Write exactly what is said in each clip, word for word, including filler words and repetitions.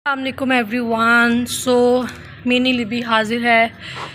अस्सलामुअलैकुम एवरीवन। सो mini Libby हाजिर है।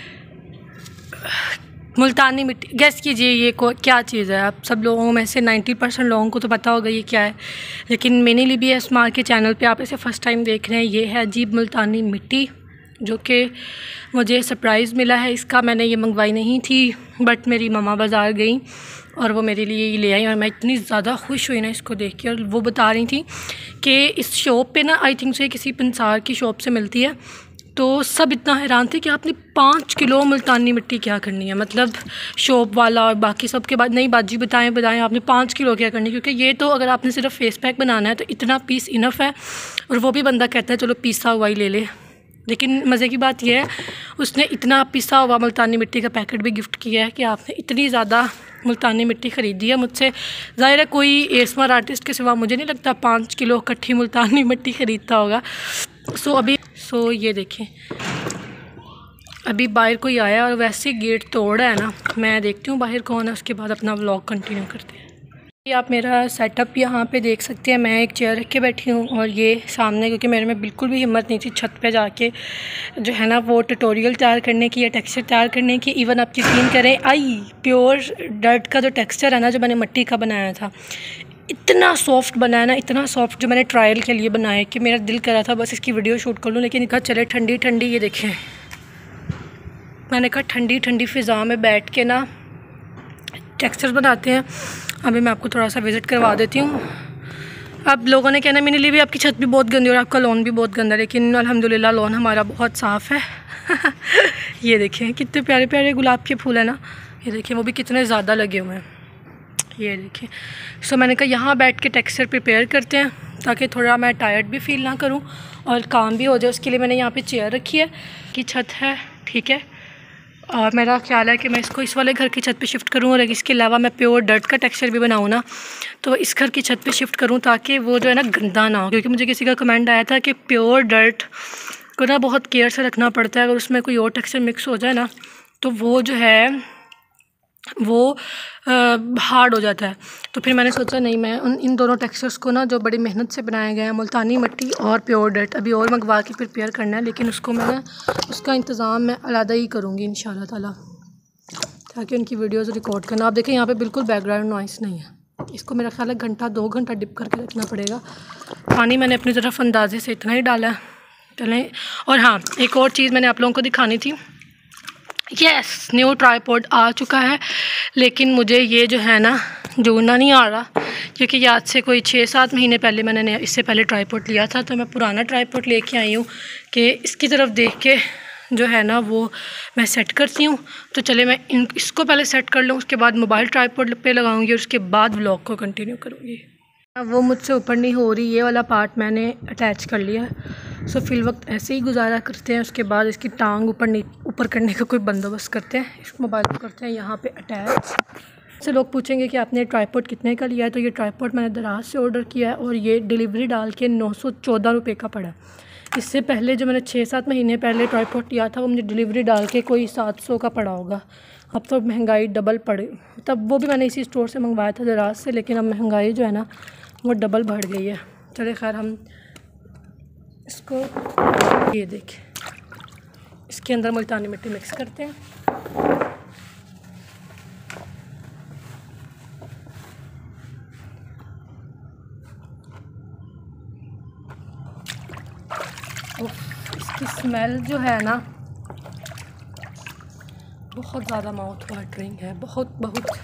मुल्तानी मिट्टी, गैस कीजिए ये को क्या चीज़ है। आप सब लोगों में से नब्बे परसेंट लोगों को तो पता होगा ये क्या है, लेकिन मिनी लिबी एस्मार के चैनल पे आप इसे फ़र्स्ट टाइम देख रहे हैं। ये है अजीब मुल्तानी मिट्टी, जो कि मुझे सरप्राइज़ मिला है इसका। मैंने ये मंगवाई नहीं थी, बट मेरी मम्मा बाज़ार गई और वो मेरे लिए ये ले आई और मैं इतनी ज़्यादा खुश हुई ना इसको देख के। और वो बता रही थी कि इस शॉप पे ना, आई थिंक से किसी पंसार की शॉप से मिलती है। तो सब इतना हैरान थे कि आपने पाँच किलो मुल्तानी मिट्टी क्या करनी है। मतलब शॉप वाला और बाकी सब के बाद, नहीं बाजी बताएं बताएं आपने पाँच किलो क्या करनी है, क्योंकि ये तो अगर आपने सिर्फ फेस पैक बनाना है तो इतना पीस इनफ है। और वो भी बंदा कहता है चलो पीसा हुआ ही ले ले। लेकिन मज़े की बात यह है उसने इतना पिसा हुआ मुल्तानी मिट्टी का पैकेट भी गिफ्ट किया है कि आपने इतनी ज़्यादा मुल्तानी मिट्टी ख़रीदी है मुझसे। ज़ाहिर है कोई एस्मर आर्टिस्ट के सिवा मुझे नहीं लगता पाँच किलो इकट्ठी मुल्तानी मिट्टी ख़रीदता होगा। सो अभी सो ये देखें, अभी बाहर कोई आया और वैसे गेट तोड़ा है ना। मैं देखती हूँ बाहर कौन है, उसके बाद अपना व्लॉग कंटिन्यू करते हैं। ये आप मेरा सेटअप यहाँ पे देख सकते हैं। मैं एक चेयर रख के बैठी हूँ और ये सामने, क्योंकि मेरे में बिल्कुल भी हिम्मत नहीं थी छत पे जाके जो है ना वो ट्यूटोरियल तैयार करने की या टेक्सचर तैयार करने की। इवन आप यकीन करें, आई प्योर डर्ट का जो टेक्सचर है ना, जो मैंने मिट्टी का बनाया था, इतना सॉफ्ट बनाया ना, इतना सॉफ्ट, जो मैंने ट्रायल के लिए बनाया कि मेरा दिल कर रहा था बस इसकी वीडियो शूट कर लूँ। लेकिन इतना चले ठंडी ठंडी, ये देखें, मैंने कहा ठंडी ठंडी फ़िज़ा में बैठ के ना टेक्सचर बनाते हैं। अभी मैं आपको थोड़ा सा विज़िट करवा देती हूँ। अब लोगों ने कहना मिनी लिबी आपकी छत भी बहुत गंदी और आपका लॉन भी बहुत गंदा, लेकिन अल्हम्दुलिल्लाह लॉन हमारा बहुत साफ़ है। ये देखें कितने प्यारे प्यारे गुलाब के फूल हैं ना, ये देखें वो भी कितने ज़्यादा लगे हुए हैं। ये देखें। सो मैंने कहा यहाँ बैठ के टेक्सचर प्रिपेयर करते हैं ताकि थोड़ा मैं टायर्ड भी फील ना करूँ और काम भी हो जाए। उसके लिए मैंने यहाँ पे चेयर रखी है कि छत है, ठीक है। और मेरा ख्याल है कि मैं इसको इस वाले घर की छत पे शिफ्ट करूँ और इसके अलावा मैं प्योर डर्ट का टेक्सचर भी बनाऊँ ना, तो इस घर की छत पे शिफ्ट करूँ ताकि वो जो है ना गंदा ना हो। क्योंकि मुझे किसी का कमेंट आया था कि प्योर डर्ट को ना बहुत केयर से रखना पड़ता है, अगर उसमें कोई और टेक्सचर मिक्स हो जाए ना तो वो जो है वो हार्ड हो जाता है। तो फिर मैंने सोचा नहीं, मैं उन इन दोनों टेक्सचर्स को ना, जो बड़ी मेहनत से बनाए गए हैं, मुल्तानी मिट्टी और प्योर डर्ट, अभी और मंगवा के प्रिपेयर करना है। लेकिन उसको मैं ना, उसका इंतज़ाम मैं अलग ही करूँगी इंशाल्लाह ताला, ताकि उनकी वीडियोज़ रिकॉर्ड करना। आप देखें यहाँ पे बिल्कुल बैकग्राउंड नॉइस नहीं है। इसको मेरा ख्याल है घंटा दो घंटा डिप करके रखना पड़ेगा। पानी मैंने अपनी तरफ अंदाजे से इतना ही डाला है, चलें। और हाँ, एक और चीज़ मैंने आप लोगों को दिखानी थी। यस, न्यू ट्राईपॉड आ चुका है, लेकिन मुझे ये जो है ना जोड़ना नहीं आ रहा, क्योंकि आज से कोई छः सात महीने पहले मैंने इससे पहले ट्राईपॉड लिया था। तो मैं पुराना ट्राईपॉड लेके आई हूँ कि इसकी तरफ देख के जो है ना वो मैं सेट करती हूँ। तो चले मैं इन इसको पहले सेट कर लूँ, उसके बाद मोबाइल ट्राईपॉड पे लगाऊँगी और उसके बाद व्लॉग को कंटिन्यू करूँगी। वो मुझसे ऊपर नहीं हो रही, ये वाला पार्ट मैंने अटैच कर लिया है। सो फिल वक्त ऐसे ही गुजारा करते हैं। उसके बाद इसकी टांग ऊपर नहीं ऊपर करने का कोई बंदोबस्त करते हैं। इस मोबाइल को करते हैं यहाँ पे अटैच। से लोग पूछेंगे कि आपने ट्राईपॉड कितने का लिया है, तो ये ट्राईपॉड मैंने दराज से ऑर्डर किया है और ये डिलीवरी डाल के नौ सौ चौदह रुपये का पड़ा। इससे पहले जो मैंने छः सात महीने पहले ट्राईपॉड लिया था वो मुझे डिलीवरी डाल के कोई सात सौ का पड़ा होगा। अब तो महंगाई डबल पड़े, तब वो भी मैंने इसी स्टोर से मंगवाया था दराज से, लेकिन अब महंगाई जो है ना वो डबल बढ़ गई है। चले खैर, हम इसको, ये देखें, इसके अंदर मुल्तानी मिट्टी मिक्स करते हैं। इसकी स्मेल जो है ना बहुत ज़्यादा माउथ वाटरिंग है, बहुत बहुत।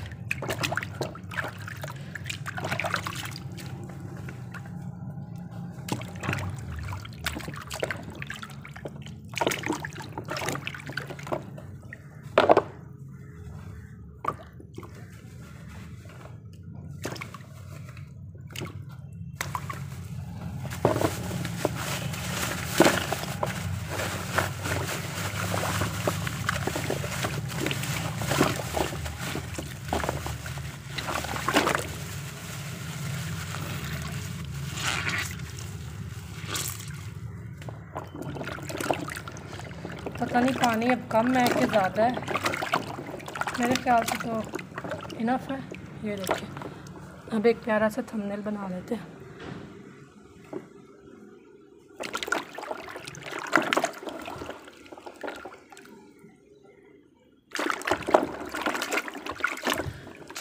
पता नहीं पानी अब कम है कि ज़्यादा है, मेरे ख्याल से तो इनफ है। ये देखिए, अब एक प्यारा सा थंबनेल बना लेते हैं।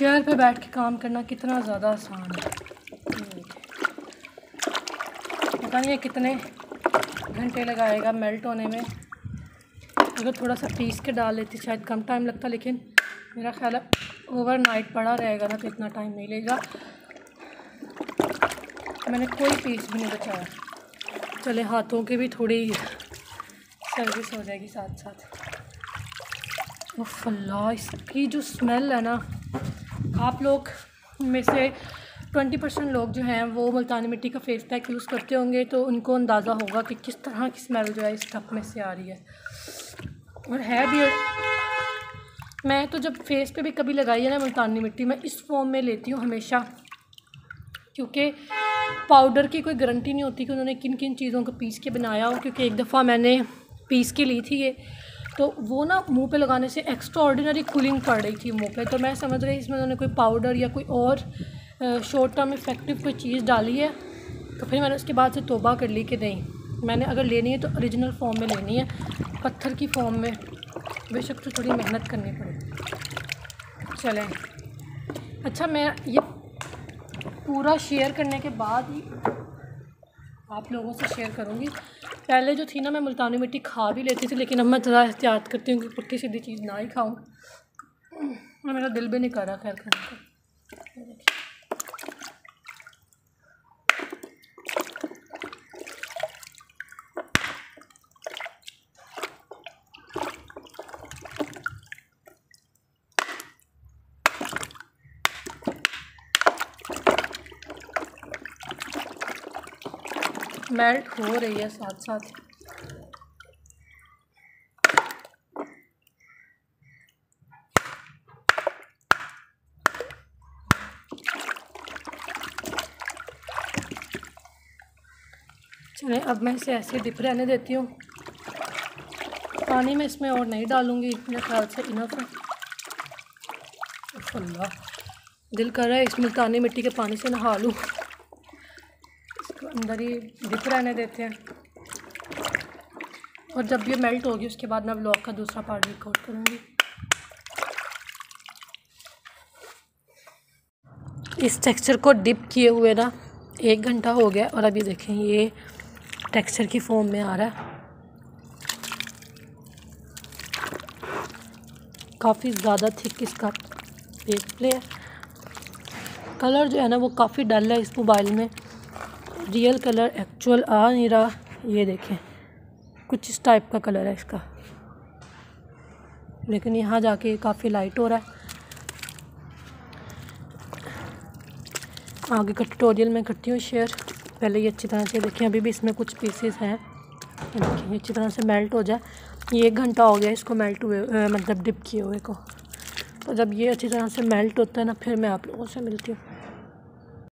चेयर पे बैठ के काम करना कितना ज़्यादा आसान है। पता नहीं है कितने घंटे लगाएगा मेल्ट होने में। अगर थोड़ा सा पीस के डाल लेती शायद कम टाइम लगता, लेकिन मेरा ख्याल है ओवरनाइट पड़ा रहेगा ना तो इतना टाइम नहीं लेगा। मैंने कोई पीस भी नहीं बचाया। चले हाथों की भी थोड़ी सर्विस हो जाएगी साथ साथ। अल्लाह, इसकी जो स्मेल है ना, आप लोग में से ट्वेंटी परसेंट लोग जो हैं वो मुल्तानी मिट्टी का फेस पैक यूज़ करते होंगे, तो उनको अंदाज़ा होगा कि किस तरह की स्मेल जो है इस टब में से आ रही है। और है भी, मैं तो जब फेस पे भी कभी लगाई है ना मुल्तानी मिट्टी, मैं इस फॉर्म में लेती हूँ हमेशा, क्योंकि पाउडर की कोई गारंटी नहीं होती कि उन्होंने किन किन चीज़ों को पीस के बनाया हो। क्योंकि एक दफ़ा मैंने पीस के ली थी ये, तो वो ना मुंह पे लगाने से एक्स्ट्रा ऑर्डिनरी कूलिंग पड़ रही थी मुंह पे, तो मैं समझ रही इसमें उन्होंने कोई पाउडर या कोई और शॉर्ट टर्म इफ़ेक्टिव कोई चीज़ डाली है। तो फिर मैंने उसके बाद से तौबा कर ली कि नहीं, मैंने अगर लेनी है तो ओरिजिनल फॉर्म में लेनी है, पत्थर की फॉर्म में बेशक तो थोड़ी मेहनत करनी पड़े। चलें, अच्छा मैं ये पूरा शेयर करने के बाद ही आप लोगों से शेयर करूँगी। पहले जो थी ना, मैं मुल्तानी मिट्टी खा भी लेती थी, लेकिन अब मैं ज़रा एहतियात करती हूँ कि पुट्टी सीधी चीज़ ना ही खाऊँ, और मेरा दिल भी नहीं कर रहा खैर खाने का। मेल्ट हो रही है साथ साथ। चलिए अब मैं इसे ऐसे डिप रहने देती हूँ। पानी में इसमें और नहीं डालूँगी, मेरे ख्याल से इनफ है। अल्लाह, दिल कर रहा है इस मुल्तानी मिट्टी के पानी से नहा लूँ। इसको अंदर ही डिप रहने देते हैं, और जब ये मेल्ट होगी उसके बाद मैं व्लॉग का दूसरा पार्ट रिकॉर्ड करूँगी। इस टेक्सचर को डिप किए हुए ना एक घंटा हो गया, और अभी देखें ये टेक्सचर की फॉर्म में आ रहा है। काफ़ी ज़्यादा थिक इसका पेज प्ले है। कलर जो है ना वो काफ़ी डल है इस मोबाइल में, रियल कलर एक्चुअल आ नहीं रहा। ये देखें कुछ इस टाइप का कलर है इसका, लेकिन यहाँ जाके काफ़ी लाइट हो रहा है। आगे का ट्यूटोरियल मैं करती हूँ शेयर। पहले ये अच्छी तरह से देखें, अभी भी इसमें कुछ पीसेस हैं। देखिए अच्छी तरह से मेल्ट हो जाए। ये एक घंटा हो गया इसको मेल्ट हुए, मतलब डिप किए हुए को। तो जब ये अच्छी तरह से मेल्ट होता है ना, फिर मैं आप लोगों से मिलती हूँ।